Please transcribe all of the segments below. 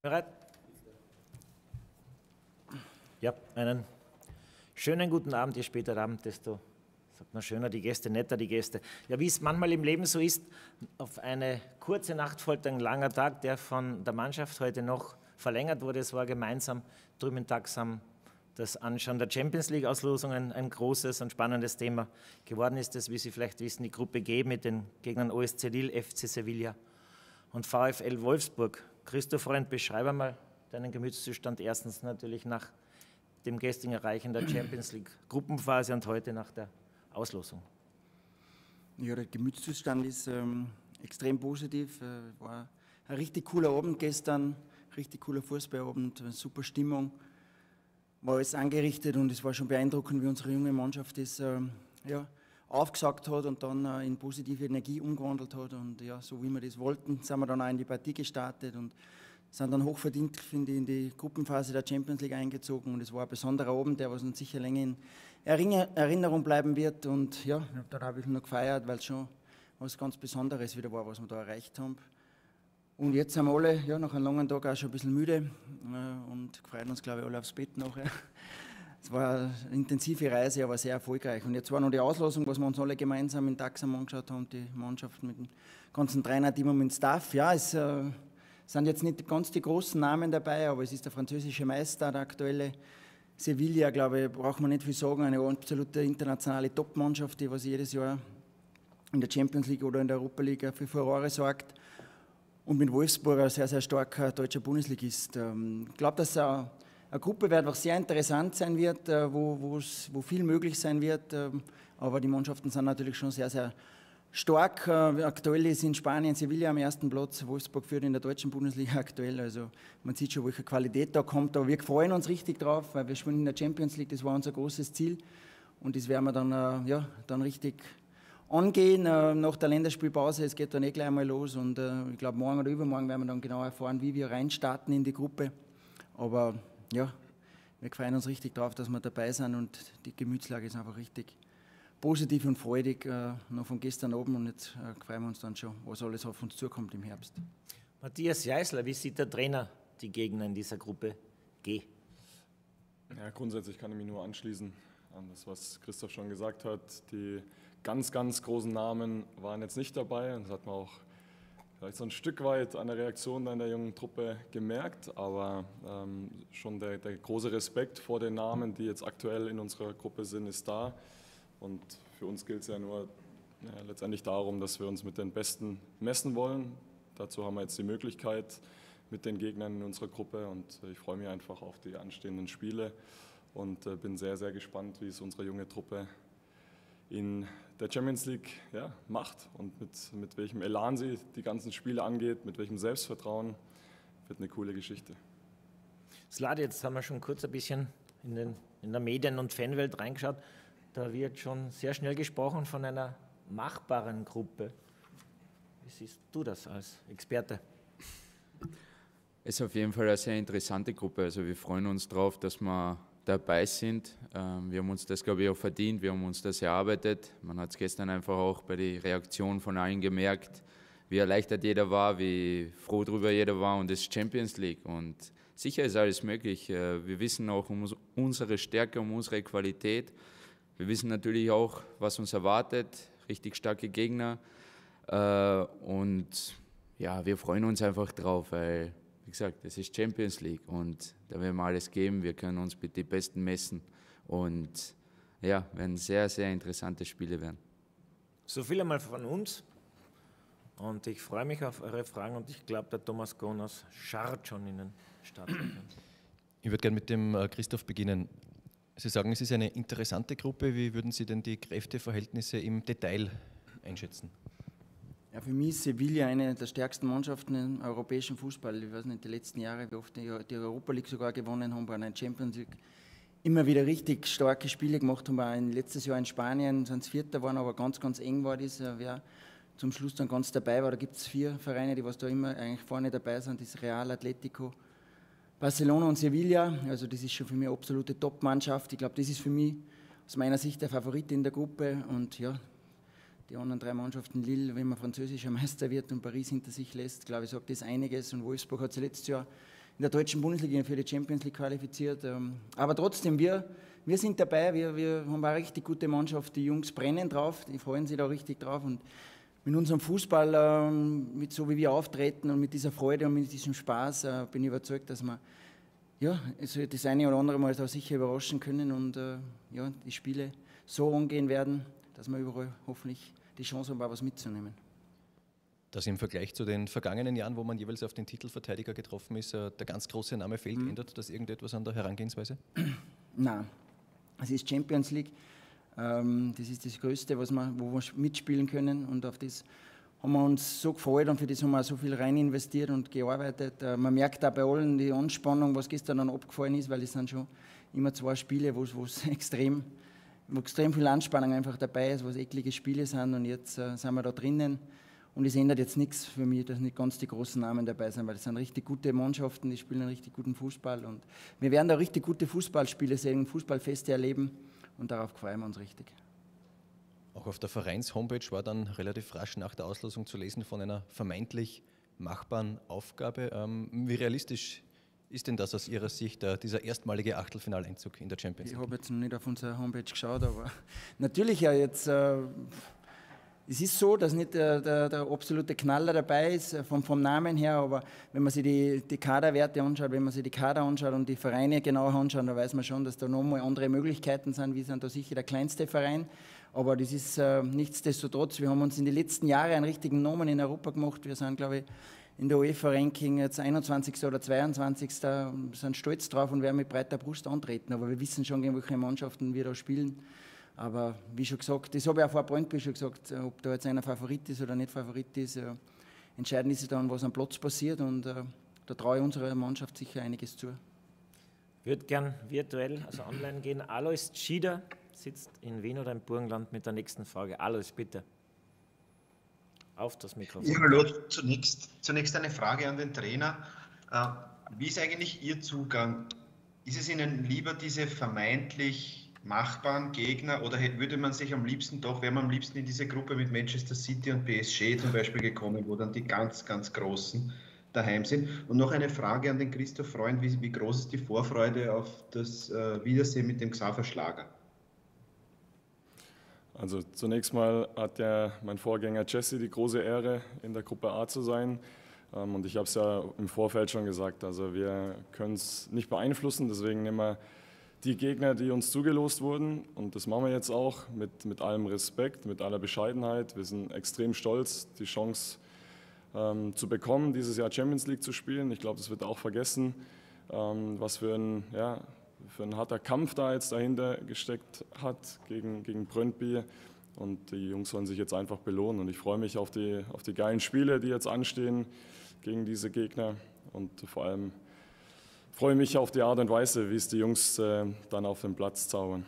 Bereit? Ja, einen schönen guten Abend, je später der Abend, desto, sagt man, schöner die Gäste, netter die Gäste. Ja, wie es manchmal im Leben so ist, auf eine kurze Nacht folgt ein langer Tag, der von der Mannschaft heute noch verlängert wurde. Es war gemeinsam drüben tagsam das Anschauen der Champions-League-Auslosungen ein großes und spannendes Thema geworden ist es, wie Sie vielleicht wissen, die Gruppe G mit den Gegnern OSC Lille, FC Sevilla und VfL Wolfsburg. Christoph Freund, beschreibe mal deinen Gemütszustand. Erstens natürlich nach dem gestrigen Erreichen der Champions League Gruppenphase und heute nach der Auslosung. Ja, der Gemütszustand ist extrem positiv. War ein richtig cooler Abend gestern, richtig cooler Fußballabend, super Stimmung. War alles angerichtet und es war schon beeindruckend, wie unsere junge Mannschaft das aufgesagt hat und dann in positive Energie umgewandelt hat. Und ja, so wie wir das wollten, sind wir dann auch in die Partie gestartet und sind dann hochverdient, finde ich, in die Gruppenphase der Champions League eingezogen. Und es war ein besonderer Abend, der was uns sicher länger in Erinnerung bleiben wird. Und ja, dann habe ich noch gefeiert, weil es schon was ganz Besonderes wieder war, was wir da erreicht haben. Und jetzt sind wir alle ja, nach einem langen Tag auch schon ein bisschen müde und freuen uns, glaube ich, alle aufs Bett nachher. Es war eine intensive Reise, aber sehr erfolgreich. Und jetzt war noch die Auslosung, was wir uns alle gemeinsam in Taxam angeschaut haben, die Mannschaft mit dem ganzen Trainerteam und mit dem Staff. Ja, es sind jetzt nicht ganz die großen Namen dabei, aber es ist der französische Meister, der aktuelle Sevilla, glaube ich, braucht man nicht viel sagen, eine absolute internationale Top-Mannschaft, die was jedes Jahr in der Champions League oder in der Europa League für Furore sorgt. Und mit Wolfsburg ein sehr, sehr starker deutscher Bundesligist. Ich glaube, dass eine Gruppe wird auch sehr interessant sein wird, wo viel möglich sein wird. Aber die Mannschaften sind natürlich schon sehr, sehr stark. Aktuell ist in Spanien Sevilla am ersten Platz, Wolfsburg führt in der deutschen Bundesliga aktuell. Also man sieht schon, welche Qualität da kommt. Aber wir freuen uns richtig drauf, weil wir spielen in der Champions League, das war unser großes Ziel. Und das werden wir dann richtig angehen nach der Länderspielpause. Es geht dann gleich mal los. Und ich glaube, morgen oder übermorgen werden wir dann genau erfahren, wie wir reinstarten in die Gruppe. Aber ja, wir freuen uns richtig drauf, dass wir dabei sind und die Gemütslage ist einfach richtig positiv und freudig, noch von gestern Abend und jetzt freuen wir uns dann schon, was alles auf uns zukommt im Herbst. Matthias Jeißler, wie sieht der Trainer die Gegner in dieser Gruppe G? Ja, grundsätzlich kann ich mich nur anschließen an das, was Christoph schon gesagt hat. Die ganz, ganz großen Namen waren jetzt nicht dabei und das hat man auch vielleicht so ein Stück weit an der Reaktion der jungen Truppe gemerkt, aber schon der große Respekt vor den Namen, die jetzt aktuell in unserer Gruppe sind, ist da. Und für uns gilt es ja nur letztendlich darum, dass wir uns mit den Besten messen wollen. Dazu haben wir jetzt die Möglichkeit mit den Gegnern in unserer Gruppe und ich freue mich einfach auf die anstehenden Spiele und bin sehr, sehr gespannt, wie es unsere junge Truppe in der Champions League macht und mit welchem Elan sie die ganzen Spiele angeht, mit welchem Selbstvertrauen, wird eine coole Geschichte. Slade, jetzt haben wir schon kurz ein bisschen in der Medien- und Fanwelt reingeschaut. Da wird schon sehr schnell gesprochen von einer machbaren Gruppe. Wie siehst du das als Experte? Es ist auf jeden Fall eine sehr interessante Gruppe. Also wir freuen uns darauf, dass wir dabei sind. Wir haben uns das, glaube ich, auch verdient. Wir haben uns das erarbeitet. Man hat es gestern einfach auch bei der Reaktion von allen gemerkt, wie erleichtert jeder war, wie froh darüber jeder war. Und es ist Champions League. Und sicher ist alles möglich. Wir wissen auch um unsere Stärke, um unsere Qualität. Wir wissen natürlich auch, was uns erwartet. Richtig starke Gegner. Und ja, wir freuen uns einfach drauf, weil, wie gesagt, es ist Champions League und da werden wir alles geben. Wir können uns mit den Besten messen und ja, werden sehr, sehr interessante Spiele werden. So viel einmal von uns und ich freue mich auf eure Fragen und ich glaube, der Thomas Kohn aus Schart schon Ihnen starten kann. Ich würde gerne mit dem Christoph beginnen. Sie sagen, es ist eine interessante Gruppe. Wie würden Sie denn die Kräfteverhältnisse im Detail einschätzen? Ja, für mich ist Sevilla eine der stärksten Mannschaften im europäischen Fußball. Ich weiß nicht, die letzten Jahre, wie oft die Europa League sogar gewonnen haben, bei einer Champions League immer wieder richtig starke Spiele gemacht haben. Auch letztes Jahr in Spanien sind es Vierter geworden, aber ganz, ganz eng war das. Wer zum Schluss dann ganz dabei war, da gibt es 4 Vereine, die was da immer eigentlich vorne dabei sind, das ist Real, Atletico, Barcelona und Sevilla. Also das ist schon für mich eine absolute Top-Mannschaft. Ich glaube, das ist für mich aus meiner Sicht der Favorit in der Gruppe und ja, die anderen 3 Mannschaften, Lille, wenn man französischer Meister wird und Paris hinter sich lässt, glaube ich, sagt das einiges. Und Wolfsburg hat sie letztes Jahr der deutschen Bundesliga für die Champions League qualifiziert. Aber trotzdem, wir sind dabei, wir haben eine richtig gute Mannschaft, die Jungs brennen drauf, die freuen sich da richtig drauf und mit unserem Fußball, mit so wie wir auftreten und mit dieser Freude und mit diesem Spaß, bin ich überzeugt, dass wir also das eine oder andere Mal da sicher überraschen können und die Spiele so angehen werden, dass wir überall hoffentlich die Chance haben, was mitzunehmen. Dass im Vergleich zu den vergangenen Jahren, wo man jeweils auf den Titelverteidiger getroffen ist, der ganz große Name fehlt, ändert das irgendetwas an der Herangehensweise? Nein, es ist Champions League. Das ist das Größte, wo wir mitspielen können und auf das haben wir uns so gefreut und für das haben wir auch so viel rein investiert und gearbeitet. Man merkt auch bei allen die Anspannung, was gestern dann abgefallen ist, weil es sind schon immer 2 Spiele, wo extrem viel Anspannung einfach dabei ist, wo es eklige Spiele sind und jetzt sind wir da drinnen und es ändert jetzt nichts für mich, dass nicht ganz die großen Namen dabei sind, weil es sind richtig gute Mannschaften, die spielen einen richtig guten Fußball und wir werden da richtig gute Fußballspiele sehen, Fußballfeste erleben. Und darauf freuen wir uns richtig. Auch auf der Vereins-Homepage war dann relativ rasch nach der Auslosung zu lesen von einer vermeintlich machbaren Aufgabe. Wie realistisch ist denn das aus Ihrer Sicht, dieser erstmalige Achtelfinaleinzug in der Champions League? Ich habe jetzt noch nicht auf unsere Homepage geschaut, aber natürlich es ist so, dass nicht der absolute Knaller dabei ist, vom Namen her, aber wenn man sich die Kaderwerte anschaut, wenn man sich die Kader anschaut und die Vereine genauer anschaut, dann weiß man schon, dass da nochmal andere Möglichkeiten sind. Wir sind da sicher der kleinste Verein, aber das ist nichtsdestotrotz, wir haben uns in den letzten Jahren einen richtigen Namen in Europa gemacht. Wir sind, glaube ich, in der UEFA-Ranking jetzt 21. oder 22. sind stolz drauf und werden mit breiter Brust antreten, aber wir wissen schon, gegen welche Mannschaften wir da spielen. Aber wie schon gesagt, das habe ich auch vor Brøndby schon gesagt, ob da jetzt einer Favorit ist oder nicht Favorit ist, entscheidend ist dann, was am Platz passiert und da traue ich unserer Mannschaft sicher einiges zu. Ich würde gern virtuell, also online gehen. Alois Schieder sitzt in Wien oder im Burgenland mit der nächsten Frage. Alois, bitte. Auf das Mikrofon. Ja, hallo, zunächst eine Frage an den Trainer. Wie ist eigentlich Ihr Zugang? Ist es Ihnen lieber diese vermeintlich machbaren Gegner oder wäre man am liebsten in diese Gruppe mit Manchester City und PSG zum Beispiel gekommen, wo dann die ganz, ganz Großen daheim sind? Und noch eine Frage an den Christoph Freund, wie groß ist die Vorfreude auf das Wiedersehen mit dem Xaver Schlager? Also zunächst mal hat ja mein Vorgänger Jesse die große Ehre, in der Gruppe A zu sein. Und ich habe es ja im Vorfeld schon gesagt, also wir können es nicht beeinflussen, deswegen nehmen wir die Gegner, die uns zugelost wurden, und das machen wir jetzt auch mit allem Respekt, mit aller Bescheidenheit. Wir sind extrem stolz, die Chance zu bekommen, dieses Jahr Champions League zu spielen. Ich glaube, das wird auch vergessen, was für ein harter Kampf da jetzt dahinter gesteckt hat gegen Brøndby. Und die Jungs sollen sich jetzt einfach belohnen. Und ich freue mich auf die geilen Spiele, die jetzt anstehen gegen diese Gegner. Und vor allem freue mich auf die Art und Weise, wie es die Jungs dann auf den Platz zaubern.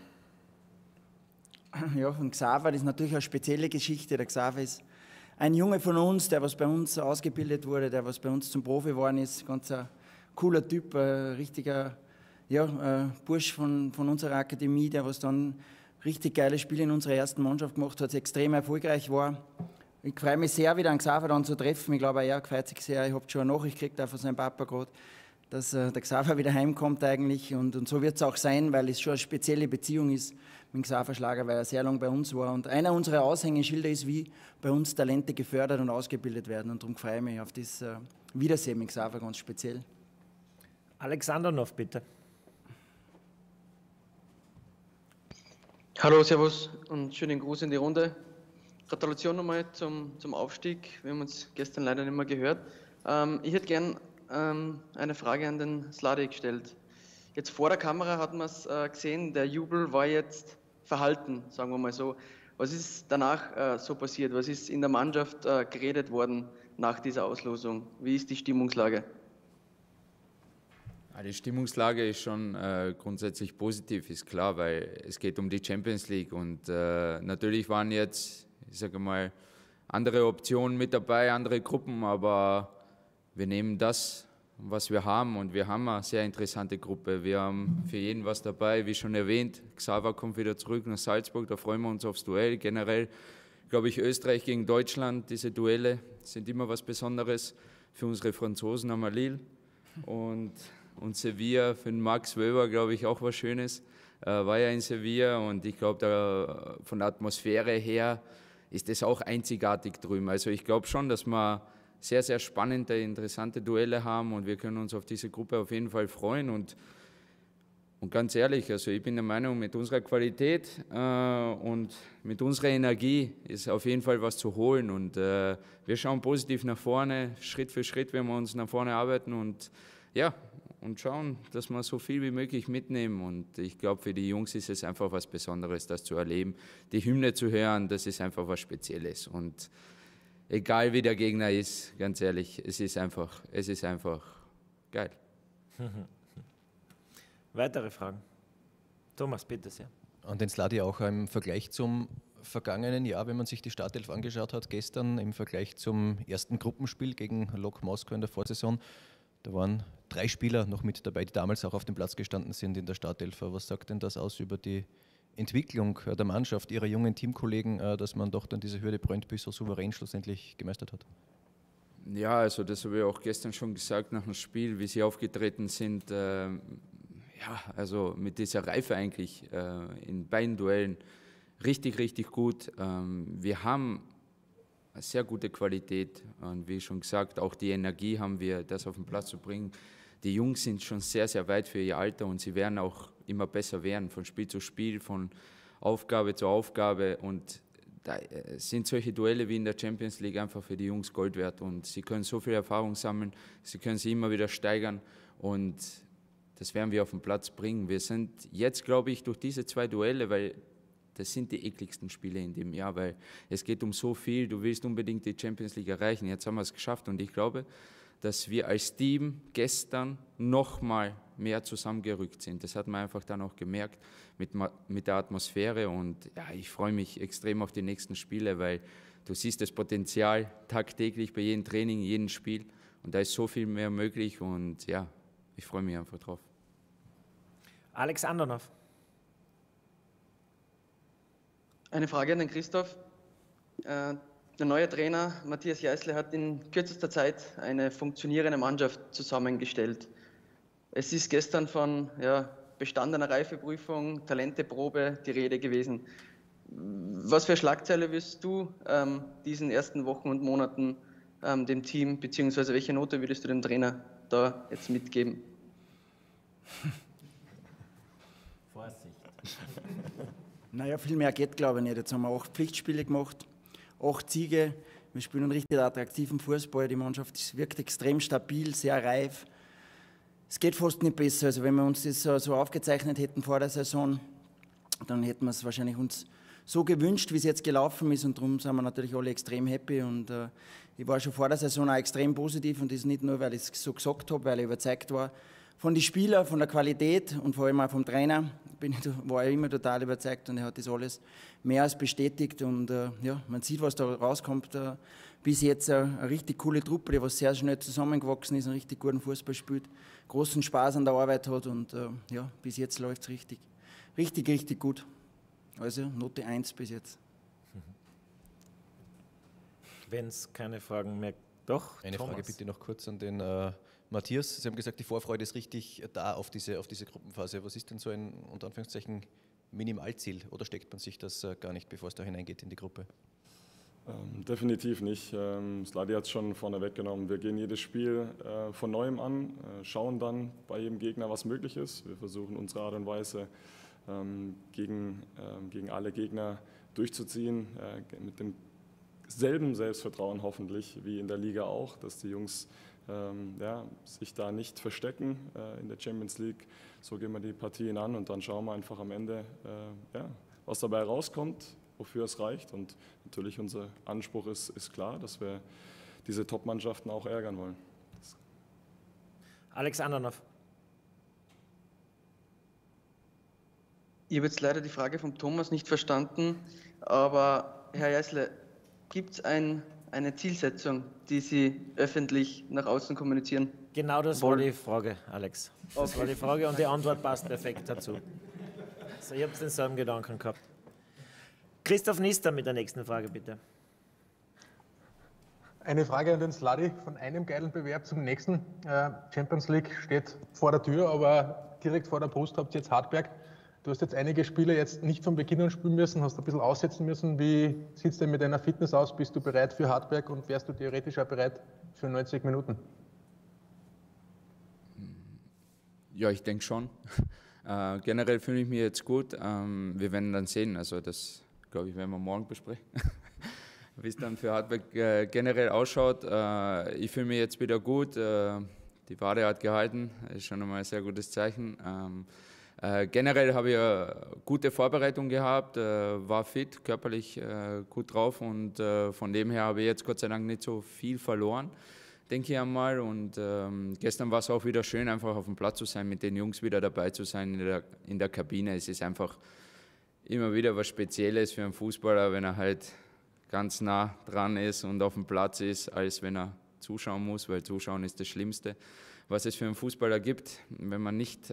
Ja, von Xaver, das ist natürlich eine spezielle Geschichte. Der Xaver ist ein Junge von uns, der was bei uns ausgebildet wurde, der was bei uns zum Profi geworden ist. Ganz ein cooler Typ, ein richtiger Bursch von unserer Akademie, der was dann richtig geile Spiele in unserer ersten Mannschaft gemacht hat, extrem erfolgreich war. Ich freue mich sehr, wieder einen Xaver dann zu treffen. Ich glaube, er freut sich sehr. Ich habe schon eine Nachricht gekriegt, auch von seinem Papa gerade, dass der Xaver wieder heimkommt eigentlich. Und so wird es auch sein, weil es schon eine spezielle Beziehung ist mit dem Xaver Schlager, weil er sehr lange bei uns war. Und einer unserer Aushängeschilder ist, wie bei uns Talente gefördert und ausgebildet werden. Und darum freue ich mich auf das Wiedersehen mit Xaver ganz speziell. Alexander noch, bitte. Hallo, servus und schönen Gruß in die Runde. Gratulation nochmal zum Aufstieg. Wir haben uns gestern leider nicht mehr gehört. Ich hätte gern eine Frage an den Slade gestellt. Jetzt vor der Kamera hat man es gesehen, der Jubel war jetzt verhalten, sagen wir mal so. Was ist danach so passiert? Was ist in der Mannschaft geredet worden nach dieser Auslosung? Wie ist die Stimmungslage? Die Stimmungslage ist schon grundsätzlich positiv, ist klar, weil es geht um die Champions League und natürlich waren jetzt, ich sage mal, andere Optionen mit dabei, andere Gruppen, aber wir nehmen das, was wir haben, und wir haben eine sehr interessante Gruppe. Wir haben für jeden was dabei, wie schon erwähnt. Xaver kommt wieder zurück nach Salzburg, da freuen wir uns aufs Duell. Generell, glaube ich, Österreich gegen Deutschland, diese Duelle sind immer was Besonderes. Für unsere Franzosen haben wir Lille. und Sevilla für den Max Wöber, glaube ich, auch was Schönes. War ja in Sevilla und ich glaube, von der Atmosphäre her ist das auch einzigartig drüben. Also ich glaube schon, dass wir sehr, sehr spannende, interessante Duelle haben und wir können uns auf diese Gruppe auf jeden Fall freuen. Und ganz ehrlich, also ich bin der Meinung, mit unserer Qualität und mit unserer Energie ist auf jeden Fall was zu holen. Und wir schauen positiv nach vorne, Schritt für Schritt werden wir uns nach vorne arbeiten und ja, und schauen, dass wir so viel wie möglich mitnehmen. Und ich glaube, für die Jungs ist es einfach was Besonderes, das zu erleben. Die Hymne zu hören, das ist einfach was Spezielles. Und egal wie der Gegner ist, ganz ehrlich, es ist einfach geil. Weitere Fragen? Thomas, bitte sehr. An den Sladi auch im Vergleich zum vergangenen Jahr, wenn man sich die Startelf angeschaut hat, gestern im Vergleich zum ersten Gruppenspiel gegen Lok Moskau in der Vorsaison, da waren 3 Spieler noch mit dabei, die damals auch auf dem Platz gestanden sind in der Startelf. Was sagt denn das aus über die Entwicklung der Mannschaft, ihrer jungen Teamkollegen, dass man doch dann diese Hürde Brøndby so souverän schlussendlich gemeistert hat? Ja, also das habe ich auch gestern schon gesagt nach dem Spiel, wie sie aufgetreten sind. Ja, also mit dieser Reife eigentlich in beiden Duellen richtig, richtig gut. Wir haben eine sehr gute Qualität und wie schon gesagt, auch die Energie haben wir, das auf den Platz zu bringen. Die Jungs sind schon sehr, sehr weit für ihr Alter und sie werden auch immer besser werden, von Spiel zu Spiel, von Aufgabe zu Aufgabe und da sind solche Duelle wie in der Champions League einfach für die Jungs Gold wert und sie können so viel Erfahrung sammeln, sie können sie immer wieder steigern und das werden wir auf den Platz bringen. Wir sind jetzt, glaube ich, durch diese 2 Duelle, weil das sind die ekligsten Spiele in dem Jahr, weil es geht um so viel, du willst unbedingt die Champions League erreichen, jetzt haben wir es geschafft und ich glaube, dass wir als Team gestern noch mal mehr zusammengerückt sind. Das hat man einfach dann auch gemerkt mit der Atmosphäre und ja, ich freue mich extrem auf die nächsten Spiele, weil du siehst das Potenzial tagtäglich bei jedem Training, jedem Spiel und da ist so viel mehr möglich und ja, ich freue mich einfach drauf. Alex Andernov. Eine Frage an den Christoph. Der neue Trainer Matthias Jeißle hat in kürzester Zeit eine funktionierende Mannschaft zusammengestellt. Es ist gestern von bestandener Reifeprüfung, Talenteprobe die Rede gewesen. Was für Schlagzeile wirst du diesen ersten Wochen und Monaten dem Team, beziehungsweise welche Note würdest du dem Trainer da jetzt mitgeben? Vorsicht. Naja, viel mehr geht, glaube ich, nicht. Jetzt haben wir 8 Pflichtspiele gemacht, 8 Siege. Wir spielen einen richtig attraktiven Fußball. Die Mannschaft wirkt extrem stabil, sehr reif. Es geht fast nicht besser. Also wenn wir uns das so aufgezeichnet hätten vor der Saison, dann hätten wir es wahrscheinlich uns so gewünscht, wie es jetzt gelaufen ist. Und darum sind wir natürlich alle extrem happy. Und ich war schon vor der Saison auch extrem positiv. Und das nicht nur, weil ich es so gesagt habe, weil ich überzeugt war von den Spielern, von der Qualität und vor allem auch vom Trainer. War ich immer total überzeugt und er hat das alles mehr als bestätigt. Und man sieht, was da rauskommt. Bis jetzt eine richtig coole Truppe, die was sehr schnell zusammengewachsen ist, einen richtig guten Fußball spielt, großen Spaß an der Arbeit hat und bis jetzt läuft es richtig, richtig, richtig gut. Also Note 1 bis jetzt. Wenn es keine Fragen mehr... Doch, Eine Thomas. Frage bitte noch kurz an den Matthias. Sie haben gesagt, die Vorfreude ist richtig da auf diese Gruppenphase. Was ist denn so ein, unter Anführungszeichen, Minimalziel? Oder steckt man sich das gar nicht, bevor es da hineingeht in die Gruppe? Definitiv nicht. Sladi hat es schon vorne weggenommen. Wir gehen jedes Spiel von Neuem an, schauen dann bei jedem Gegner, was möglich ist. Wir versuchen unsere Art und Weise gegen alle Gegner durchzuziehen, mit demselben Selbstvertrauen hoffentlich wie in der Liga auch, dass die Jungs sich da nicht verstecken in der Champions League. So gehen wir die Partien an und dann schauen wir einfach am Ende, was dabei rauskommt, wofür es reicht. Und natürlich unser Anspruch ist klar, dass wir diese Top-Mannschaften auch ärgern wollen. Alex Andernov. Ich habe jetzt leider die Frage von Thomas nicht verstanden, aber Herr Jeißle, gibt es eine Zielsetzung, die Sie öffentlich nach außen kommunizieren? Genau das war die Frage, Alex. Das war die Frage und die Antwort passt perfekt dazu. Also, ich habe denselben Gedanken gehabt. Christoph Nister mit der nächsten Frage, bitte. Eine Frage an den Sladi, von einem geilen Bewerb zum nächsten. Champions League steht vor der Tür, aber direkt vor der Brust habt ihr jetzt Hartberg. Du hast jetzt einige Spiele jetzt nicht von Beginn an spielen müssen, hast ein bisschen aussetzen müssen. Wie sieht es denn mit deiner Fitness aus? Bist du bereit für Hartberg und wärst du theoretisch auch bereit für 90 Minuten? Ja, ich denke schon. Generell fühle ich mich jetzt gut. Wir werden dann sehen. Also das, glaube ich, werden wir morgen besprechen. Wie es dann für Hartberg generell ausschaut. Ich fühle mich jetzt wieder gut. Die Wade hat gehalten. Ist schon einmal ein sehr gutes Zeichen. Generell habe ich eine gute Vorbereitung gehabt, war fit, körperlich gut drauf und von dem her habe ich jetzt Gott sei Dank nicht so viel verloren, denke ich einmal. Und gestern war es auch wieder schön, einfach auf dem Platz zu sein, mit den Jungs wieder dabei zu sein in der Kabine. Es ist einfach immer wieder was Spezielles für einen Fußballer, wenn er halt ganz nah dran ist und auf dem Platz ist, als wenn er zuschauen muss, weil Zuschauen ist das Schlimmste, was es für einen Fußballer gibt, wenn man nicht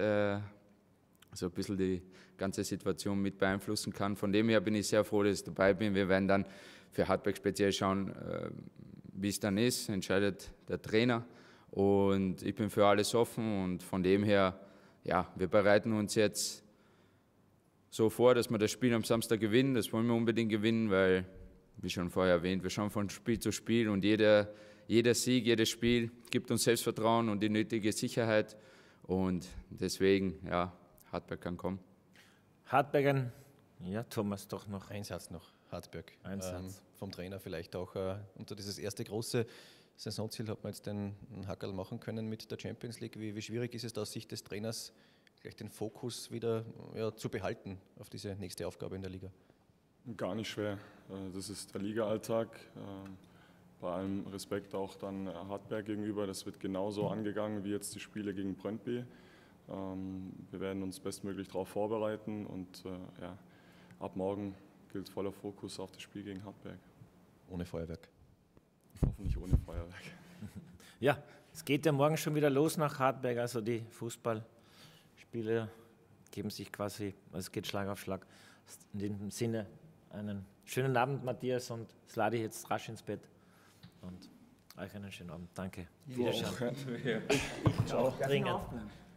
so ein bisschen die ganze Situation mit beeinflussen kann. Von dem her bin ich sehr froh, dass ich dabei bin. Wir werden dann für Hartberg speziell schauen, wie es dann ist, entscheidet der Trainer. Und ich bin für alles offen und von dem her, ja, wir bereiten uns jetzt so vor, dass wir das Spiel am Samstag gewinnen. Das wollen wir unbedingt gewinnen, weil, wie schon vorher erwähnt, wir schauen von Spiel zu Spiel und jeder Sieg, jedes Spiel gibt uns Selbstvertrauen und die nötige Sicherheit. Und deswegen, ja, Hartberg kann kommen. Hartberg, ja, Thomas, doch noch. Ein Satz noch, Hartberg. Ein Satz. Vom Trainer vielleicht auch unter dieses erste große Saisonziel hat man jetzt den Hackerl machen können mit der Champions League. Wie schwierig ist es aus Sicht des Trainers, gleich den Fokus wieder zu behalten auf diese nächste Aufgabe in der Liga? Gar nicht schwer. Das ist der Liga-Alltag. Bei allem Respekt auch dann Hartberg gegenüber. Das wird genauso angegangen wie jetzt die Spiele gegen Brøndby. Wir werden uns bestmöglich darauf vorbereiten und ja, ab morgen gilt voller Fokus auf das Spiel gegen Hartberg. Ohne Feuerwerk. Hoffentlich ohne Feuerwerk. Ja, es geht ja morgen schon wieder los nach Hartberg, also die Fußballspiele geben sich quasi, es geht Schlag auf Schlag. In diesem Sinne einen schönen Abend, Matthias und Sladi, jetzt rasch ins Bett und euch einen schönen Abend. Danke. Wiederschauen. Ja. Ich auch dringend.